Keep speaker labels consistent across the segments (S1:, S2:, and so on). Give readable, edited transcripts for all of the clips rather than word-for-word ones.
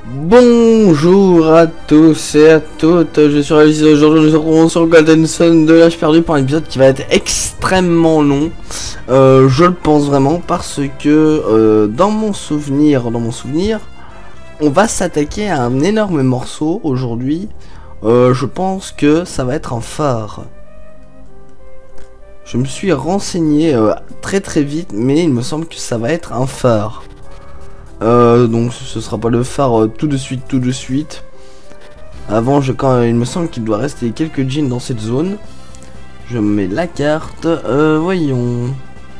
S1: Bonjour à tous et à toutes, je suis Alice, aujourd'hui nous retrouvons sur Golden Sun de l'âge perdu pour un épisode qui va être extrêmement long, je le pense vraiment parce que dans mon souvenir, on va s'attaquer à un énorme morceau aujourd'hui, je pense que ça va être un phare. Je me suis renseigné très vite, mais il me semble que ça va être un phare. Donc ce sera pas le phare tout de suite. Avant, il me semble qu'il doit rester quelques jeans dans cette zone. Je mets la carte. Voyons.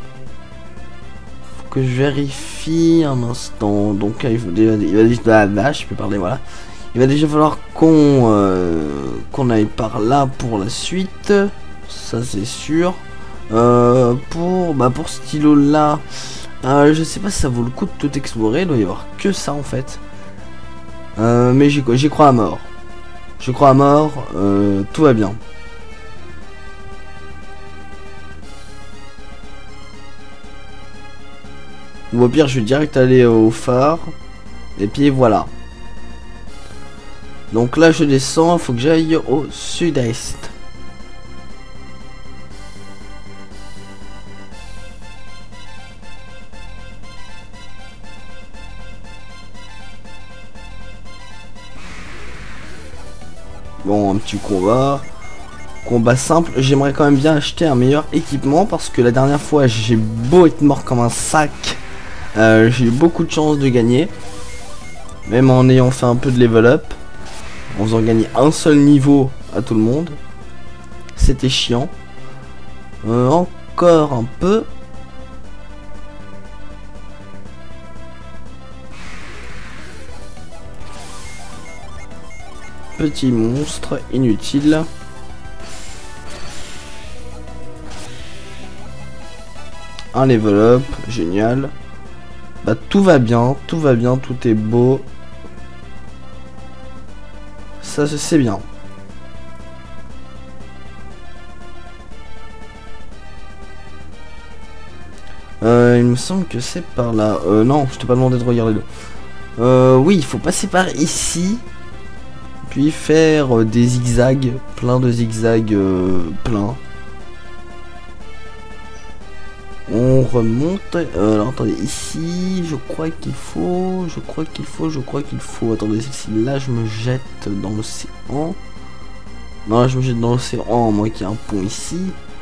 S1: Faut que je vérifie un instant. Donc il va déjà, je peux parler, voilà. Il va déjà falloir qu'on aille par là pour la suite. Ça c'est sûr. Pour ce stylo là. Je sais pas si ça vaut le coup de tout explorer, il doit y avoir que ça en fait. Mais j'y crois à mort. Je crois à mort, tout va bien. Ou au pire, je vais direct aller au phare. Et puis voilà. Donc là, je descends, il faut que j'aille au sud-est. Bon, un petit combat simple. J'aimerais quand même bien acheter un meilleur équipement parce que la dernière fois j'ai beau être mort comme un sac, j'ai eu beaucoup de chance de gagner, même en ayant fait un peu de level up, en faisant gagner un seul niveau à tout le monde. C'était chiant. Encore un peu. Petit monstre inutile. Un level up, génial. Bah tout va bien, tout est beau. Ça c'est bien. Il me semble que c'est par là. Non, je t'ai pas demandé de regarder le. Oui, il faut passer par ici. Puis faire des zigzags, plein de zigzags, plein. On remonte. Alors attendez, ici, je crois qu'il faut. Attendez, si là je me jette dans l'océan. Non, là je me jette dans l'océan, moi qui ai un pont ici.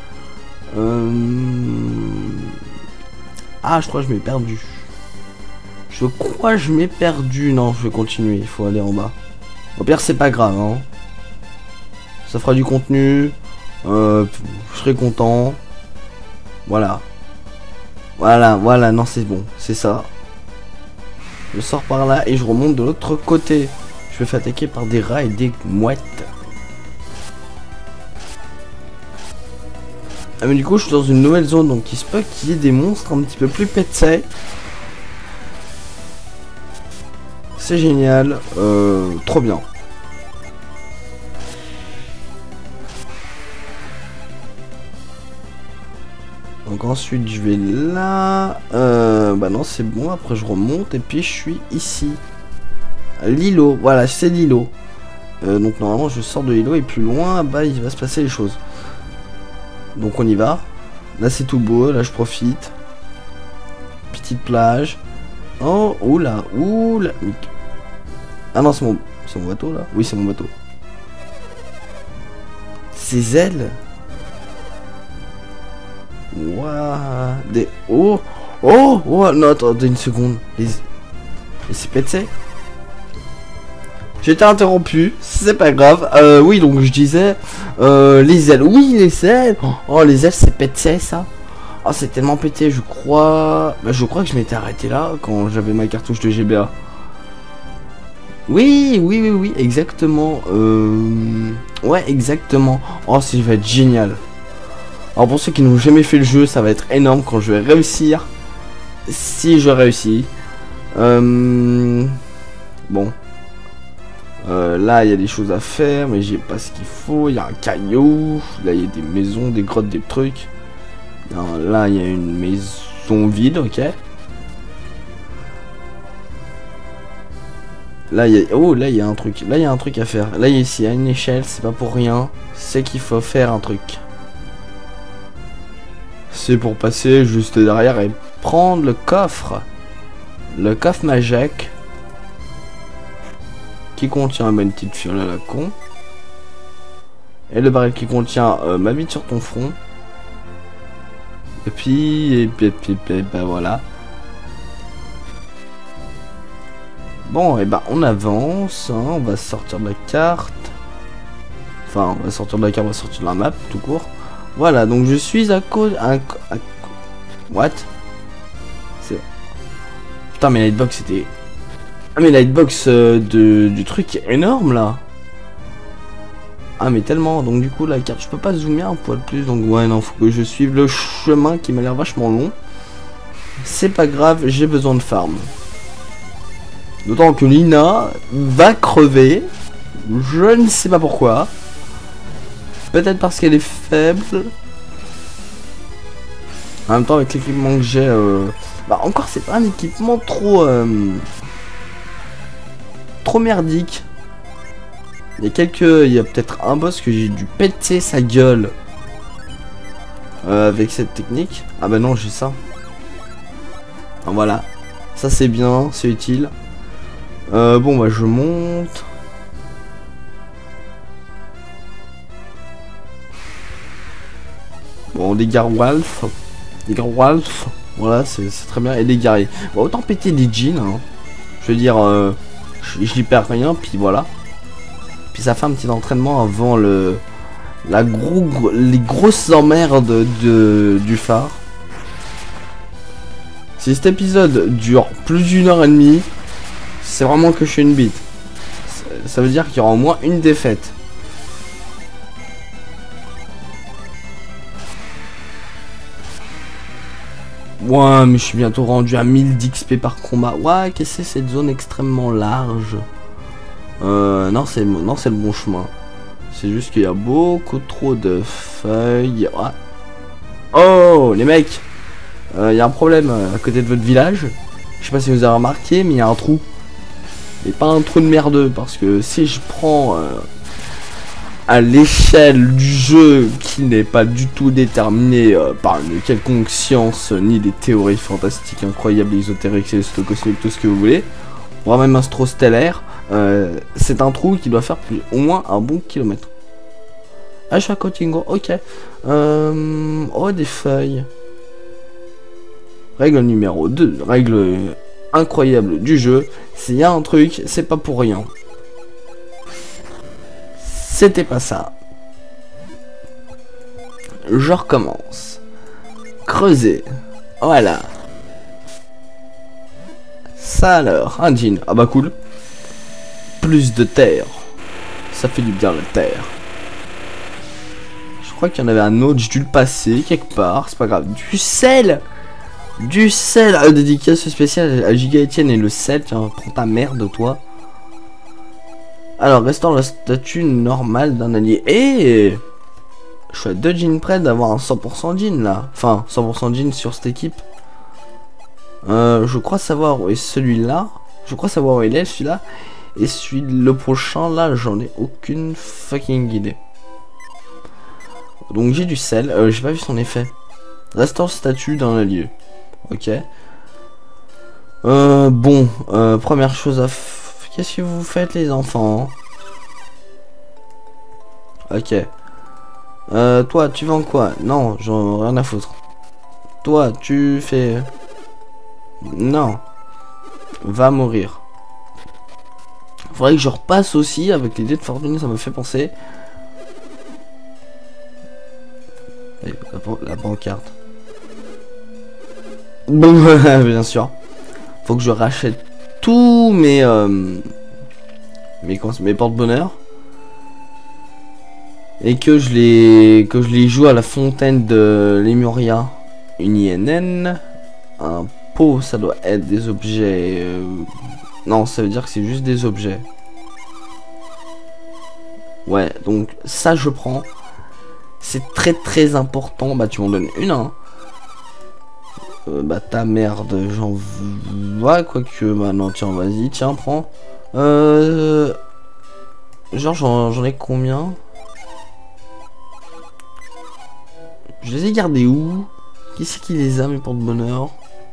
S1: Ah, je crois que je m'ai perdu. Non, je vais continuer, il faut aller en bas. Au pire, c'est pas grave, hein. Ça fera du contenu. Je serai content. Voilà, non, c'est bon, c'est ça. Je sors par là et je remonte de l'autre côté. Je me fais attaquer par des rats et des mouettes. Ah, mais du coup, je suis dans une nouvelle zone, donc il se peut qu'il y ait des monstres un petit peu plus pétés. C'est génial, trop bien. Donc ensuite je vais là. Bah non, c'est bon, après je remonte et puis je suis ici. L'îlot, voilà, c'est l'îlot. Donc normalement je sors de l'îlot et plus loin, bah il va se passer les choses. Donc on y va. Là c'est tout beau, là je profite. Petite plage. Oh, oula. Ah non, c'est mon bateau là. Oui, c'est mon bateau. Ces ailes. Waouh. Oh, non, attendez une seconde. Et c'est pété. J'ai été interrompu, c'est pas grave. Oui, donc je disais les ailes. Oui, les ailes. Oh, les ailes, c'est pété ça. Oh, c'est tellement pété, je crois. Bah, je crois que je m'étais arrêté là quand j'avais ma cartouche de GBA. Oui, exactement. Ouais, exactement. Oh, ça va être génial. Alors pour ceux qui n'ont jamais fait le jeu, ça va être énorme quand je vais réussir. Si je réussis. Bon. Là, il y a des choses à faire, mais j'ai pas ce qu'il faut. Il y a un caillou. Là, il y a des maisons, des grottes, des trucs. Non, là, il y a une maison vide, ok. Là, il y a... Oh, là, il y a un truc. Là, il y a un truc à faire. Là, ici, il y a une échelle. C'est pas pour rien. C'est qu'il faut faire un truc. C'est pour passer juste derrière et prendre le coffre. Le coffre magique. Qui contient une petite fiole à la con. Et le baril qui contient ma bite sur ton front. Et puis, ben voilà. Bon, et ben on avance, hein, on va sortir de la carte. Enfin, on va sortir de la carte, on va sortir de la map, tout court. Voilà, donc je suis à cause... What? Putain, mais la hitbox c'était... Ah, mais la hitbox du truc est énorme, là. Ah, mais tellement. Donc du coup, la carte, je peux pas zoomer un poil plus. Donc ouais, non, faut que je suive le chemin qui m'a l'air vachement long. C'est pas grave, j'ai besoin de farm. D'autant que Lina va crever. Je ne sais pas pourquoi. Peut-être parce qu'elle est faible. En même temps, avec l'équipement que j'ai... Bah encore, c'est pas un équipement trop... trop merdique. Il y a peut-être un boss que j'ai dû péter sa gueule. Avec cette technique. Ah bah non, j'ai ça. Ah, voilà. Ça c'est bien, c'est utile. Bon bah je monte. Bon, des garwalf. Des garwalf. Voilà, c'est très bien. Et des guerriers. Bon, autant péter des jeans. Hein. Je veux dire, j'y perds rien, puis voilà. Puis ça fait un petit entraînement avant les grosses emmerdes du phare. Si cet épisode dure plus d'1h30, c'est vraiment que je suis une bite. Ça veut dire qu'il y aura au moins une défaite. Ouais, mais je suis bientôt rendu à 1000 d'XP par combat. Ouais, qu'est-ce que c'est cette zone extrêmement large? Non, c'est le bon chemin. C'est juste qu'il y a beaucoup trop de feuilles. Ouais. Oh, les mecs, il y a un problème à côté de votre village. Je sais pas si vous avez remarqué, mais il y a un trou. Et pas un trou de merdeux, parce que si je prends à l'échelle du jeu qui n'est pas du tout déterminée par une quelconque science, ni des théories fantastiques, incroyables, ésotériques, célestes, cosmiques, tout ce que vous voulez, voire même astrostellaire, c'est un trou qui doit faire au moins un bon kilomètre. Ah, je suis à Cotingo, ok. Oh, des feuilles. Règle numéro 2, règle incroyable du jeu, s'il y a un truc, c'est pas pour rien. C'était pas ça. Je recommence. Creuser. Voilà. Ça alors, un jean. Ah bah cool. Plus de terre. Ça fait du bien la terre. Je crois qu'il y en avait un autre, j'ai dû le passer quelque part, c'est pas grave. Du sel. Du sel. Dédicace spéciale à Giga Etienne et le sel. Tiens, prends ta merde toi. Alors, restant la statue normale d'un allié. Et je suis à 2 jeans près d'avoir un 100% jean là. Enfin, 100% jean sur cette équipe. Je crois savoir où est celui-là. Je crois savoir où il est celui-là. Et le prochain là, j'en ai aucune fucking idée. Donc j'ai du sel. J'ai pas vu son effet. Restant statue d'un allié. Ok. Bon, première chose à faire. Qu'est-ce que vous faites les enfants? Ok. Toi, tu vends quoi? Non, j'en ai rien à foutre. Toi, tu fais... Non. Va mourir. Faudrait que je repasse aussi avec l'idée de fortune, ça me fait penser. La pancarte. Bon, bien sûr. Faut que je rachète tous mes porte-bonheur et que je les joue à la fontaine de Lemuria. Une INN, un pot, ça doit être des objets. Non, ça veut dire que c'est juste des objets. Ouais, donc ça je prends. C'est très très important. Bah tu m'en donnes une, hein. Bah ta merde, j'en vois, quoique, bah non, tiens, vas-y, tiens, prends. Genre j'en ai combien? Je les ai gardés où? Qui c'est qui les a, mes porte-bonheur?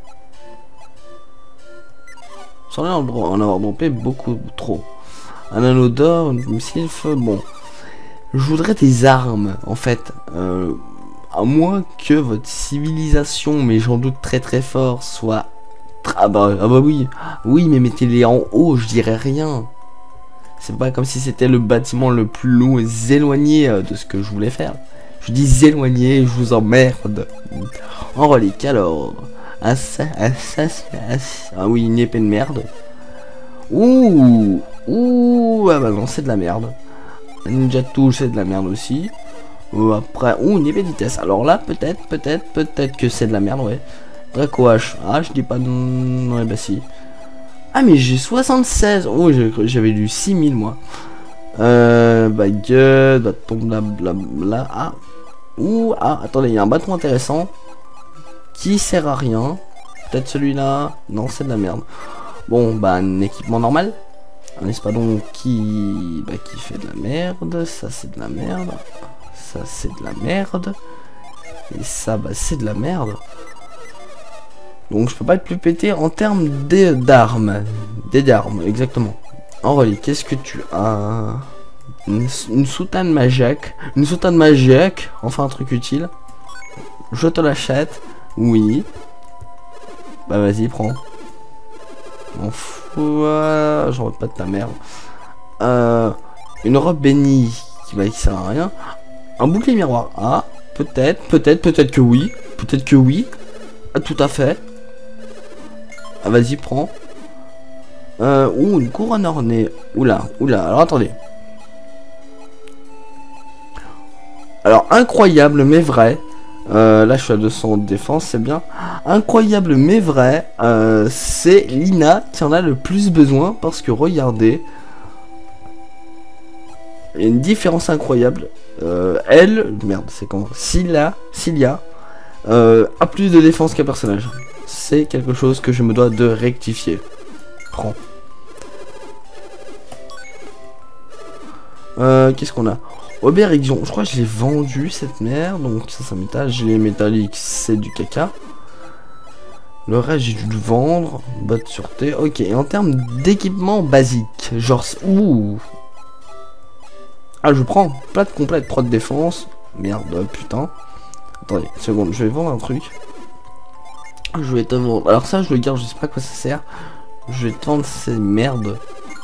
S1: J'en ai en avoir droppé beaucoup trop. Un anneau d'or, une missile, feu, bon. Je voudrais des armes, en fait. À moins que votre civilisation, mais j'en doute très très fort, soit... ah bah oui. Oui, mais mettez-les en haut, je dirais rien. C'est pas comme si c'était le bâtiment le plus long et éloigné de ce que je voulais faire. Je dis éloigné, je vous emmerde. En relique, alors. Ah oui, une épée de merde. Ouh, ah bah non, c'est de la merde. Ninja Tool, c'est de la merde aussi. Après, une épée de vitesse. Alors là, peut-être que c'est de la merde, ouais. Draco H. Ah, je dis pas non, ouais, bah si. Ah, mais j'ai 76. Oh, j'avais du 6000, moi. Baguette, bâton, blablabla. Ah. Attendez, il y a un bâton intéressant. Qui sert à rien. Peut-être celui-là. Non, c'est de la merde. Bon, bah, un équipement normal. Un espadon qui fait de la merde. Ça, c'est de la merde. Ça, c'est de la merde. Et ça, bah, c'est de la merde. Donc, je peux pas être plus pété en termes d'armes. D'armes, exactement. En relique, qu'est-ce que tu as? Une soutane magique. Une soutane magique. Enfin, un truc utile. Je te l'achète. Oui. Bah, vas-y, prends. M'en fous. J'en veux pas de ta merde. Une robe bénie qui sert à rien. Un bouclier miroir. Ah, peut-être que oui. Peut-être que oui. Ah, tout à fait. Ah, vas-y, prends. Une couronne ornée. Oula. Alors, attendez. Alors, incroyable, mais vrai. Là, je suis à 200 de défense, c'est bien. Incroyable, mais vrai. C'est Lina qui en a le plus besoin. Parce que, regardez. Il y a une différence incroyable. Merde, c'est comment? Cilia a plus de défense qu'un personnage. C'est quelque chose que je me dois de rectifier. Prends. Qu'est-ce qu'on a? Auberixion, je crois que je l'ai vendu cette merde. Donc ça m'étale. Gilet métallique, c'est du caca. Le reste, j'ai dû le vendre. Botte sûreté. Ok, et en termes d'équipement basique, genre... Ouh. Ah, je prends. Plate complète, pro de défense. Merde, putain. Attendez, une seconde, je vais vendre un truc. Je vais te vendre. Alors ça, je le garde, je sais pas à quoi ça sert. Je vais te vendre ces merdes.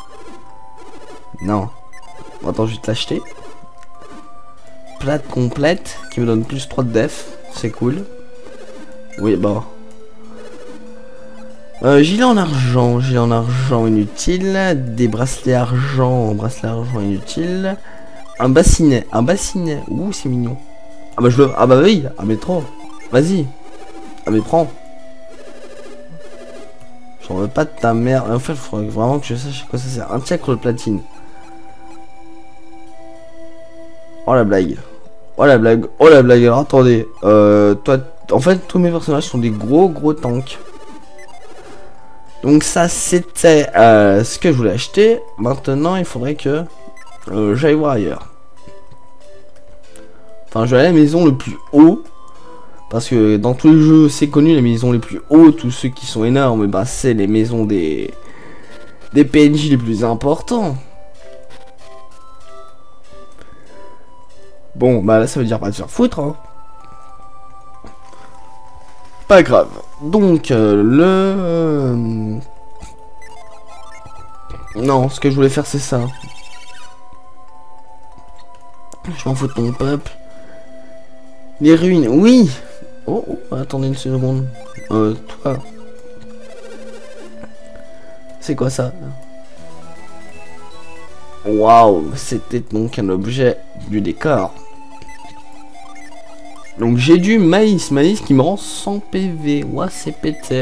S1: Non. Attends, je vais te l'acheter. Plate complète, qui me donne plus 3 de def. C'est cool. Oui, bah. Gilet en argent inutile. Des bracelets argent inutile. Un bassinet. Ouh, c'est mignon. Ah bah je veux. Ah bah oui. Ah mais trop. Vas-y. Ah mais prends. J'en veux pas de ta mère. En fait, il faudrait vraiment que je sache à quoi ça sert. Un tiacre de platine. Oh la blague. Alors attendez. Toi, en fait, tous mes personnages sont des gros tanks. Donc ça, c'était ce que je voulais acheter. Maintenant, il faudrait que j'aille voir ailleurs. Enfin, je vais aller à la maison le plus haut. Parce que dans tous les jeux, c'est connu, les maisons les plus hautes, tous ceux qui sont énormes, bah, c'est les maisons des PNJ les plus importants. Bon, bah là, ça veut dire pas de se faire foutre, hein. Pas grave. Donc, non, ce que je voulais faire, c'est ça. Je m'en fous de ton peuple. Les ruines, oui. Oh, attendez une seconde. Toi. C'est quoi ça? Waouh, c'était donc un objet du décor. Donc j'ai du maïs qui me rend 100 PV. Ouah, c'est pété.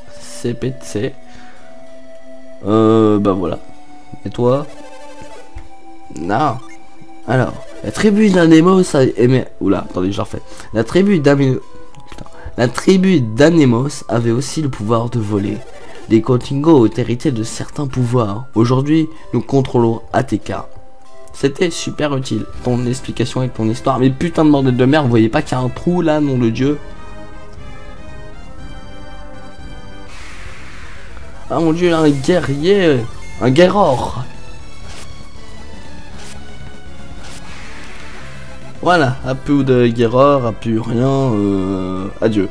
S1: Bah voilà. Et toi? Non. Alors, la tribu d'Anemos a aimé... Oula, attendez, je refais. La tribu d'Anemos avait aussi le pouvoir de voler. Les Kotingo ont hérité de certains pouvoirs. Aujourd'hui, nous contrôlons ATK. C'était super utile, ton explication avec ton histoire. Mais putain de bordel de merde, vous voyez pas qu'il y a un trou là, nom de Dieu? Ah mon Dieu, un guerrier, un guerror. Voilà, à plus de guerreur, à plus rien, adieu.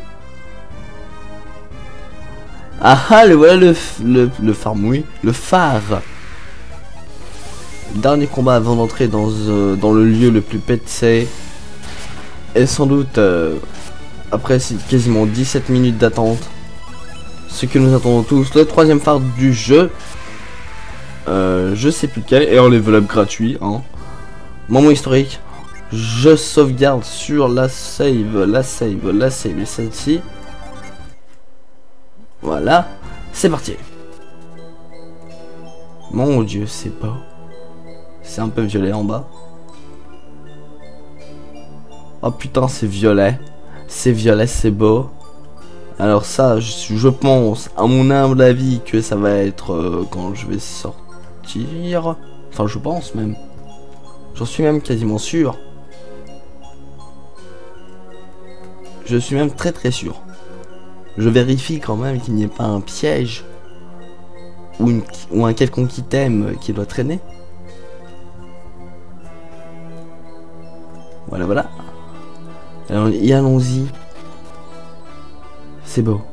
S1: Ah ah, le voilà le phare, oui, le phare. Dernier combat avant d'entrer dans le lieu le plus pété. Et sans doute, après quasiment 17 minutes d'attente, ce que nous attendons tous, le troisième phare du jeu. Je sais plus lequel, et en level up gratuit, hein. Moment historique. Je sauvegarde sur la save, et celle-ci. Voilà, c'est parti. Mon Dieu, c'est beau. C'est un peu violet en bas. Oh putain, c'est violet. C'est violet, c'est beau. Alors ça, je pense, à mon humble avis, que ça va être quand je vais sortir. Enfin, je pense même. J'en suis même quasiment sûr. Je suis même très sûr. Je vérifie quand même qu'il n'y ait pas un piège ou un quelconque item qui doit traîner. Voilà, voilà. Alors, y allons-y. C'est beau.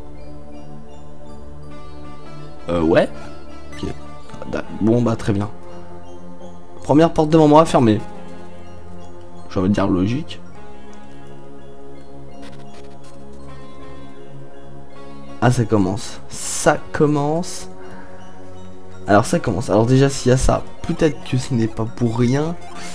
S1: Ouais. Ok. Bon, bah, très bien. Première porte devant moi, fermée. J'ai envie de dire logique. Ah, ça commence. Ça commence. Alors, ça commence. Alors, déjà, s'il y a ça, peut-être que ce n'est pas pour rien.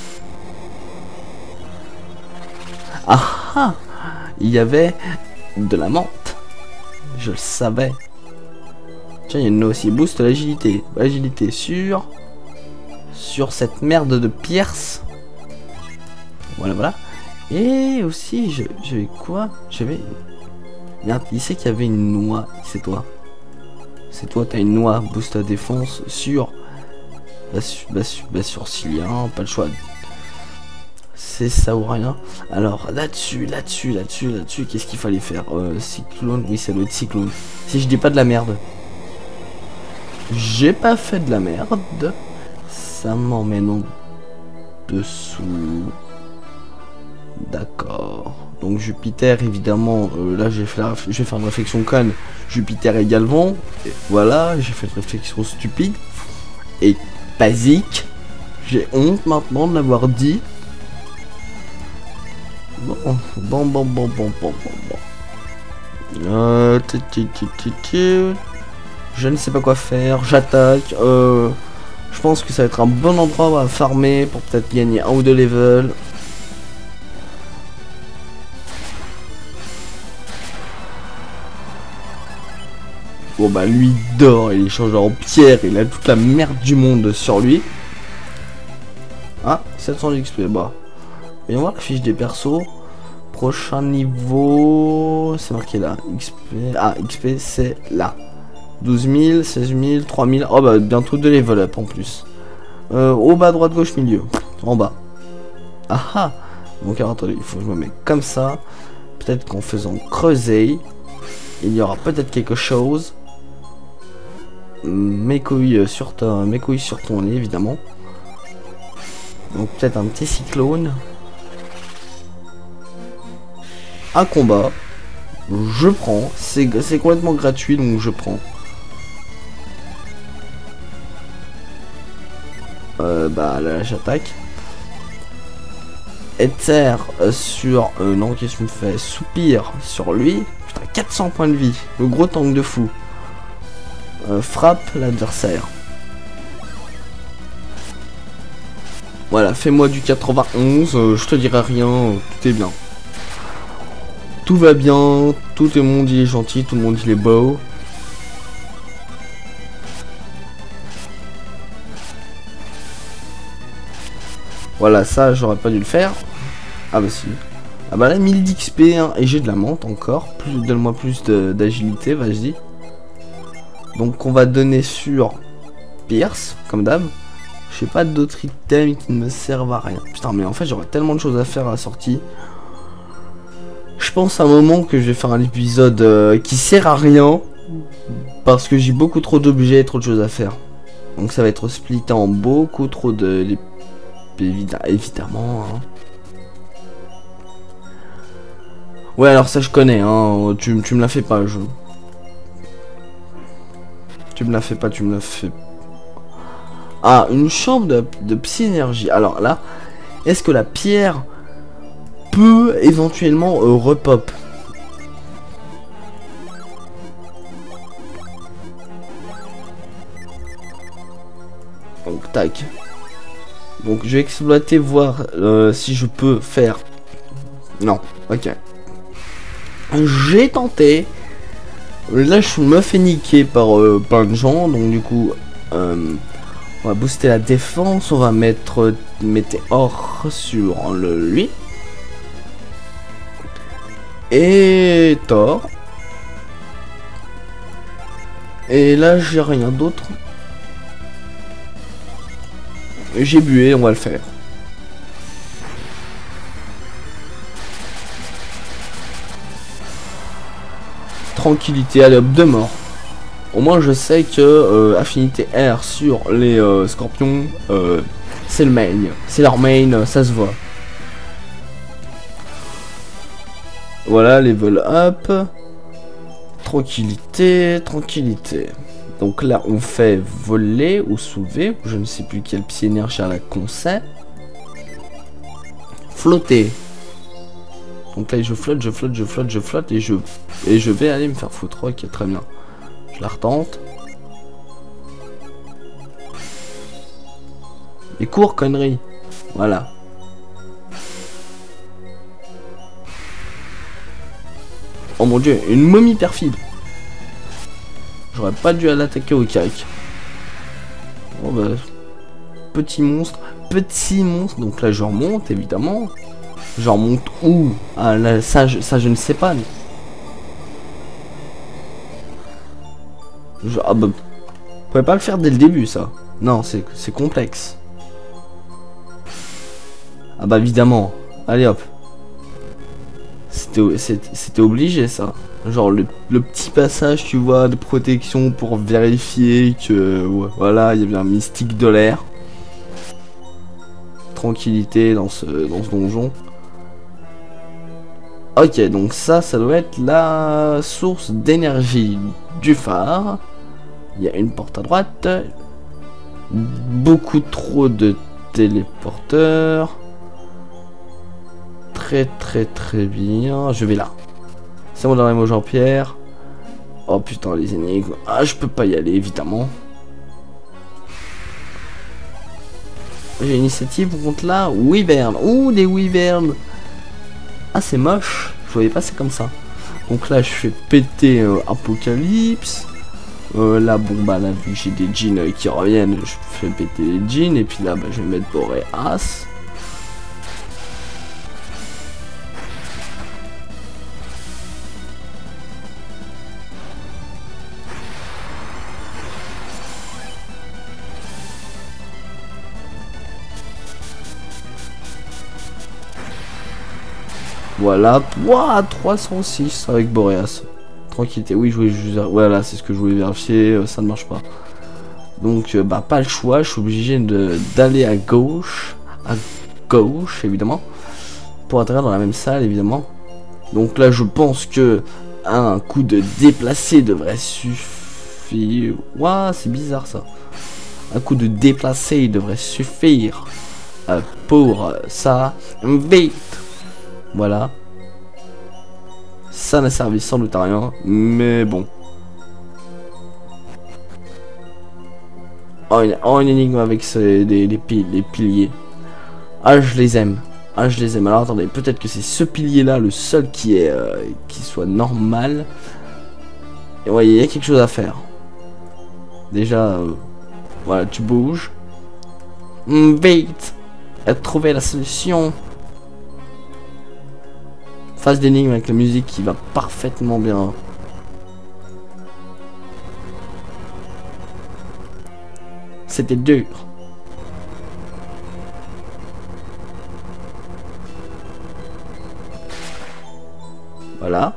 S1: Ah ah! Il y avait de la menthe. Je le savais. Tiens, il y en a aussi. Boost l'agilité. Agilité sur cette merde de pierce. Voilà, voilà. Et aussi, j'avais quoi? J'avais... Merde, il sait qu'il y avait une noix. C'est toi. C'est toi, t'as une noix. Boost la défense sur... sourcilien. Pas le choix. C'est ça ou rien. Alors, là-dessus, qu'est-ce qu'il fallait faire? Cyclone, oui, ça doit être cyclone. Si je dis pas de la merde. J'ai pas fait de la merde. Ça m'emmène en dessous. D'accord. Donc Jupiter, évidemment, là je vais faire une réflexion conne. Jupiter également. Et voilà, j'ai fait une réflexion stupide. Et basique. J'ai honte maintenant de l'avoir dit. Bon. Je ne sais pas quoi faire. J'attaque. Je pense que ça va être un bon endroit à farmer pour peut-être gagner 1 ou 2 levels. Bon bah lui il dort, il est changé en pierre, il a toute la merde du monde sur lui. Ah, 700 XP, bah. Voyons voir la fiche des persos. Prochain niveau, c'est marqué là. XP, ah XP c'est là. 12 000, 16 000, 3 000, oh bah bientôt de level up en plus. Au bas, droite, gauche, milieu. En bas. Ah ah. Donc alors attendez, il faut que je me mette comme ça. Peut-être qu'en faisant creuser, il y aura peut-être quelque chose. Mes couilles sur ton lit évidemment. Donc peut-être un petit cyclone. Un combat. Je prends. C'est complètement gratuit donc je prends. Bah là j'attaque. Ether sur... non, qu'est-ce que tu me fais? Soupir sur lui. Putain, 400 points de vie. Le gros tank de fou. Frappe l'adversaire. Voilà, fais-moi du 91. Je te dirai rien. Tout est bien. Tout va bien. Tout le monde il est gentil. Tout le monde il est beau. Voilà, ça j'aurais pas dû le faire. Ah bah si. Ah bah là 1000 d'XP hein, et j'ai de la menthe encore. Donne-moi plus d'agilité, vas-y. Donc on va donner sur Pierce, comme d'hab. Je sais pas d'autres items qui ne me servent à rien. Putain, mais en fait, j'aurais tellement de choses à faire à la sortie. Je pense à un moment que je vais faire un épisode qui sert à rien. Parce que j'ai beaucoup trop d'objets et trop de choses à faire. Donc ça va être splitté en beaucoup trop de... Évidemment. Hein. Ouais, alors ça je connais. Hein. Tu me la fais pas, je... Tu me la fais pas, tu me la fais... Ah, une chambre de psy-énergie. Alors là, est-ce que la pierre peut éventuellement repop? Donc, tac. Donc, je vais exploiter, voir si je peux faire... Non, ok. J'ai tenté. Là, je me fais niquer par plein de gens. Donc, du coup... on va booster la défense, on va mettre Météor sur lui. Et Thor. Et là j'ai rien d'autre. J'ai bué, on va le faire. Tranquillité, allez hop, 2 morts. Au moins je sais que affinité R sur les scorpions, c'est le main. C'est leur main, ça se voit. Voilà, level up. Tranquillité, tranquillité. Donc là on fait voler ou soulever. Je ne sais plus quel pied énergie à la conseil. Flotter. Donc là je flotte, je flotte, je flotte, je flotte et je vais aller me faire foutre. Ok, très bien. Je la retente. Et cours, connerie. Voilà. Oh mon dieu, une momie perfide. J'aurais pas dû l'attaquer au cac. Oh bah. Petit monstre. Petit monstre. Donc là je remonte évidemment. Je remonte où? Ah là, ça je ne sais pas. Ah bah, vous pouvez pas le faire dès le début ça. Non, c'est complexe. Ah bah évidemment. Allez hop. C'était obligé ça. Genre le petit passage tu vois de protection pour vérifier que ouais, voilà, il y avait un mystique de l'air. Tranquillité dans ce donjon. Ok, donc ça doit être la source d'énergie du phare. Il y a une porte à droite. Beaucoup trop de téléporteurs. Très bien. Je vais là. C'est mon dernier mot Jean-Pierre. Oh putain les énigmes. Ah je peux pas y aller évidemment. J'ai initiative contre là. Wyvern. Ouh des wyverns. Ah c'est moche. Je voyais pas c'est comme ça. Donc là je fais péter Apocalypse. Là bon bah là vu que j'ai des jeans qui reviennent, je fais péter les jeans. Et puis là bah, je vais mettre Boréas. Voilà, wow, 306 avec Boréas. Tranquillité, oui, voilà, c'est ce que je voulais vérifier, ça ne marche pas. Donc, bah, pas le choix, je suis obligé d'aller à gauche, évidemment, pour atterrir dans la même salle, évidemment. Donc là, je pense que un coup de déplacé devrait suffire. Ouah, c'est bizarre ça. Un coup de déplacé devrait suffire pour ça. Vite. Voilà. Ça n'a servi sans doute à rien, mais bon. Oh, une énigme avec les piliers. Ah, je les aime. Ah, je les aime. Alors, attendez, peut-être que c'est ce pilier-là, le seul qui soit normal. Et ouais, il y a quelque chose à faire. Déjà, voilà, tu bouges. Vite. Trouver la solution. Phase d'énigme avec la musique qui va parfaitement bien. C'était dur. Voilà.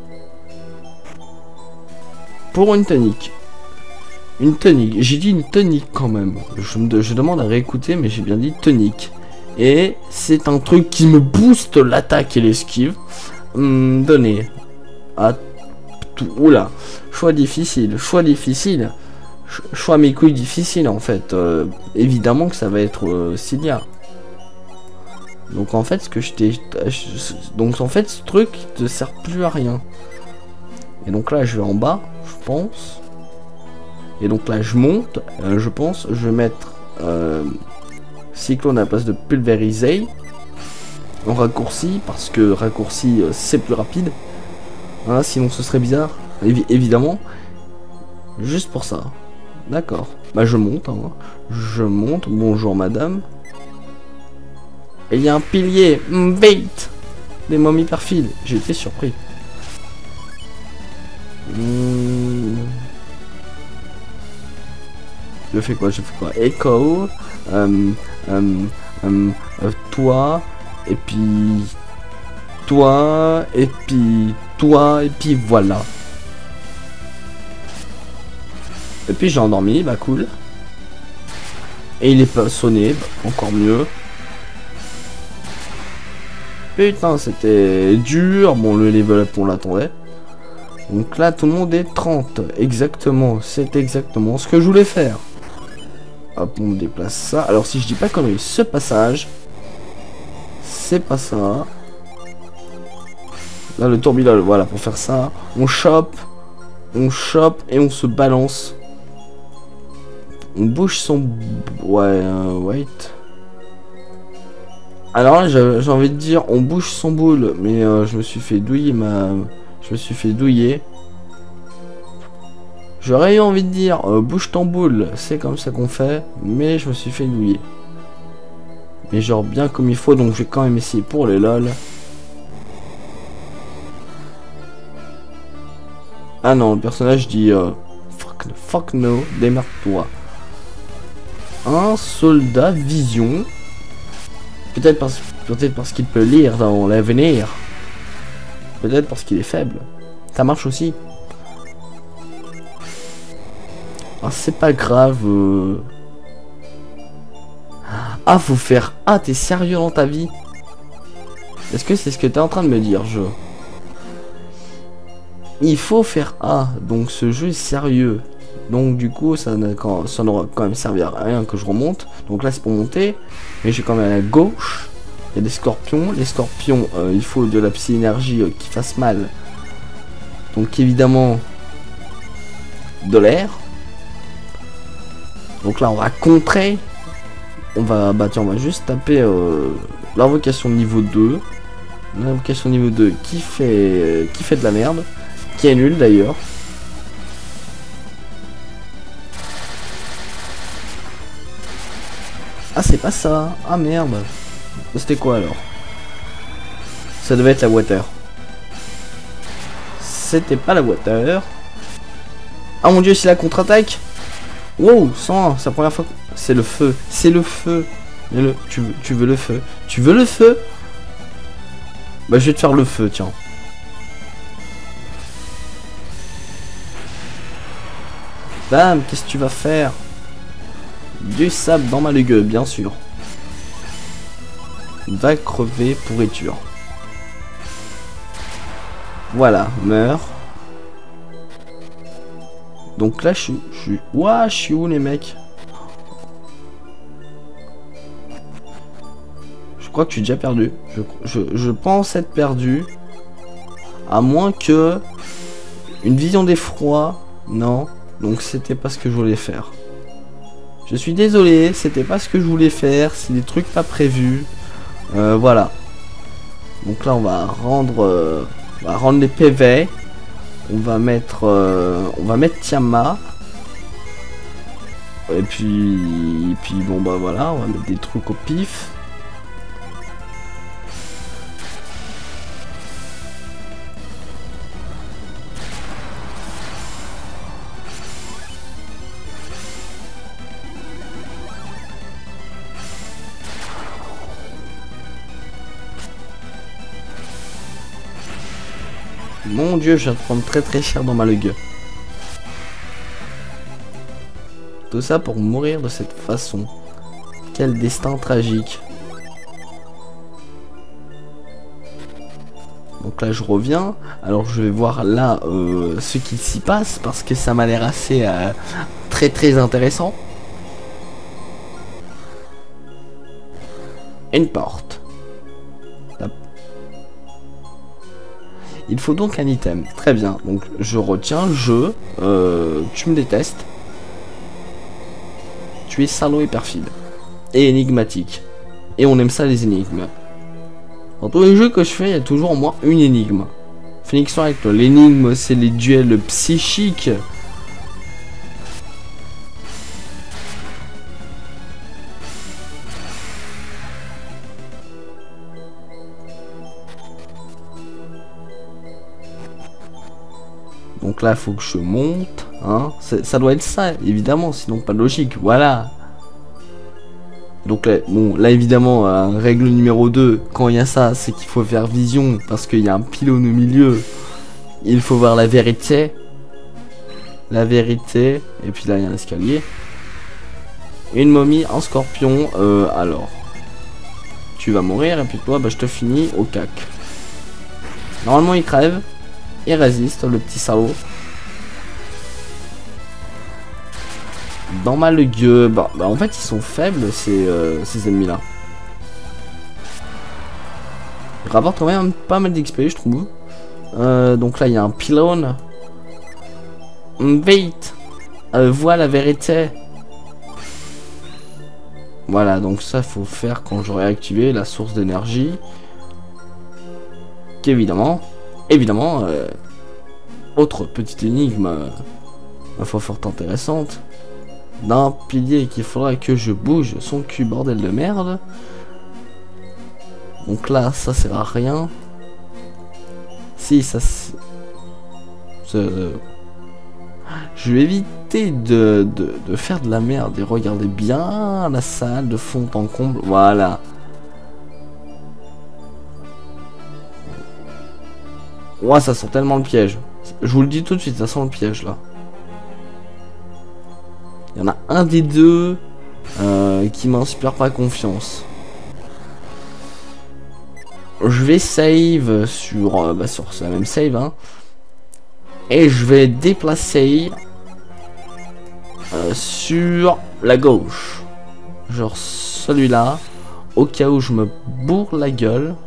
S1: Pour une tonique. Une tonique. J'ai dit une tonique quand même. Je demande à réécouter, mais j'ai bien dit tonique. Et c'est un truc qui me booste l'attaque et l'esquive. Donné. À tout. Oula. Choix difficile. Choix difficile. Choix mes couilles difficiles en fait. Évidemment que ça va être Cilia. Donc en fait ce que je t'ai... Donc en fait ce truc ne sert plus à rien. Et donc là je vais en bas, je pense. Et donc là je monte, je pense. Je vais mettre Cyclone à la place de Pulveriser. En raccourci, parce que raccourci c'est plus rapide. Hein, sinon ce serait bizarre. Évidemment. Juste pour ça. D'accord. Bah je monte. Hein. Je monte. Bonjour madame. Et il y a un pilier. Vite. Des momies perfides. J'ai été surpris. Je fais quoi? Je fais quoi? Echo. Toi. Et puis... Toi. Et puis... Toi. Et puis voilà. Et puis j'ai endormi. Bah cool. Et il est pas sonné. Bah, encore mieux. Putain, c'était dur. Bon, le level up, on l'attendait. Donc là, tout le monde est 30. Exactement. C'est exactement ce que je voulais faire. Hop, on déplace ça. Alors, si je dis pas connerie, ce passage, c'est pas ça. Là, le tourbillon, voilà, pour faire ça. On chope et on se balance. On bouge son... Ouais, wait. Alors là, j'ai envie de dire, on bouge son boule, mais je me suis fait douiller Je me suis fait douiller. J'aurais eu envie de dire, bouge ton boule, c'est comme ça qu'on fait, mais je me suis fait douiller. Mais genre bien comme il faut, donc je vais quand même essayer pour les lol. Ah non, le personnage dit, fuck no, démerde-toi. Un soldat vision. Peut-être parce qu'il peut lire dans l'avenir. Peut-être parce qu'il est faible. Ça marche aussi. Ah, c'est pas grave. Ah, faut faire... Ah, t'es sérieux dans ta vie? Est-ce que c'est ce que t'es en train de me dire, jeu? Il faut faire A. Donc ce jeu est sérieux. Donc du coup, ça n'aura quand même servi à rien que je remonte. Donc là, c'est pour monter. Mais j'ai quand même à la gauche. Il y a des scorpions. Les scorpions, il faut de la psy-énergie qui fasse mal. Donc évidemment, de l'air. Donc là, on va contrer. On va, bah tiens, on va juste taper l'invocation niveau 2. L'invocation niveau 2 qui fait de la merde. Qui est nul d'ailleurs. Ah, c'est pas ça. Ah merde. C'était quoi alors? Ça devait être la water. C'était pas la water. Ah mon dieu, c'est la contre-attaque. Wow, 101, c'est la première fois. C'est le feu. C'est le feu. Tu veux le feu? Tu veux le feu? Bah je vais te faire le feu, tiens. Bam, qu'est-ce que tu vas faire? Du sable dans ma lugue, bien sûr. Va crever, pourriture. Voilà, meurs. Donc là, je suis... Ouah, je suis où, les mecs? Je crois que je suis déjà perdu. Je pense être perdu. À moins que... Une vision d'effroi. Non. Donc c'était pas ce que je voulais faire. Je suis désolé, c'était pas ce que je voulais faire. C'est des trucs pas prévus. Voilà. Donc là, on va rendre les PV. On va mettre Tiamat. Et puis bon bah voilà, on va mettre des trucs au pif. Mon dieu, je viens de prendre très cher dans ma lug. Tout ça pour mourir de cette façon. Quel destin tragique. Donc là je reviens. Alors je vais voir là ce qui s'y passe. Parce que ça m'a l'air assez très intéressant. Une porte. Hop. Il faut donc un item. Très bien. Donc je retiens. Tu me détestes. Tu es salaud et perfide. Et énigmatique. Et on aime ça les énigmes. Dans tous les jeux que je fais, il y a toujours au moins une énigme. Phoenix Wright, l'énigme c'est les duels psychiques. Donc là, il faut que je monte. Hein. Ça doit être ça, évidemment, sinon pas de logique. Voilà. Donc là, bon, là évidemment, règle numéro 2, quand il y a ça, c'est qu'il faut faire vision, parce qu'il y a un pylône au milieu. Il faut voir la vérité. La vérité. Et puis là, il y a un escalier. Une momie, un scorpion. Alors, tu vas mourir, et puis toi, bah, je te finis au cac. Normalement, il crève. Il résiste, le petit salaud. Dans ma gueule, bah en fait ils sont faibles ces ennemis là. Ils rapportent quand même pas mal d'XP je trouve. Donc là il y a un pylône. Vite, vois la vérité. Voilà, donc ça faut faire quand j'aurai activé la source d'énergie. Évidemment, autre petite énigme, ma foi fort intéressante. D'un pilier qu'il faudra que je bouge son cul, bordel de merde. Donc là, ça sert à rien. Si, ça... Je vais éviter de faire de la merde et regarder bien la salle de fond en comble. Voilà. Ouais, ça sent tellement le piège. Je vous le dis tout de suite, ça sent le piège là. Il y en a un des deux qui m'inspire pas confiance. Je vais save sur la même save, hein, et je vais déplacer sur la gauche. Genre celui-là, au cas où je me bourre la gueule.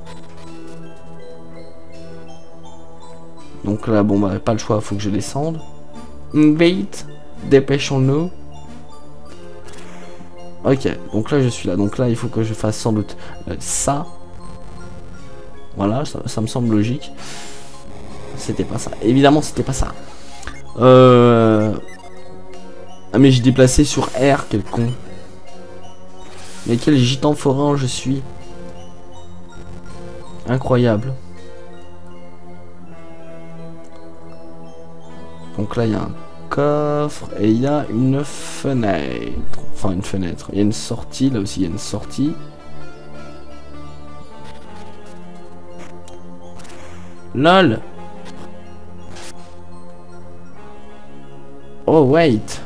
S1: Donc là, bon, bah, pas le choix, faut que je descende. Vite, dépêchons-nous. Ok, donc là, je suis là. Donc là, il faut que je fasse sans doute ça. Voilà, ça me semble logique. C'était pas ça. Évidemment, c'était pas ça. Ah, mais j'ai déplacé sur R, quel con. Mais quel gitan forain je suis. Incroyable. Donc là, il y a un coffre et il y a une fenêtre. Enfin, une fenêtre. Il y a une sortie. Là aussi, il y a une sortie. LOL. Oh, wait.